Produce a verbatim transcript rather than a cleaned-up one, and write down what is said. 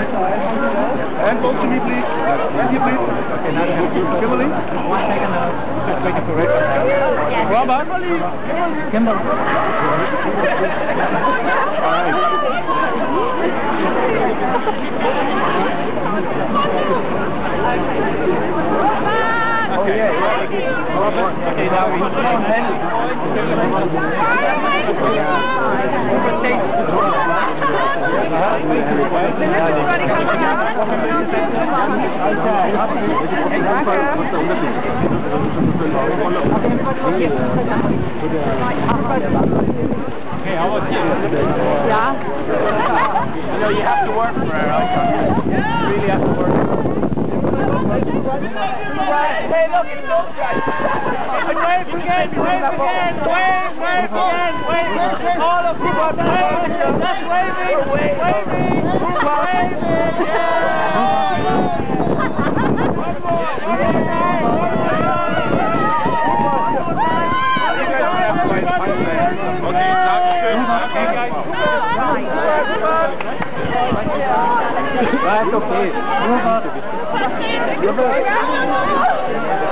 And both to me, please. And you, please. Okay, now Kimberly. One second now. Just waiting for it. Robert. Kimberly. Oh yeah, yeah. Okay, now we come on, then. Okay, how about you? Yeah. You know, you have to work for her, right? You really have to work. Hey, look, it's those guys. And wave again, wave again, wave, wave again, wave. All of you are waving, just waving, waving, waving, yeah. One more, one more time, one more time. Okay, okay, guys. That's okay.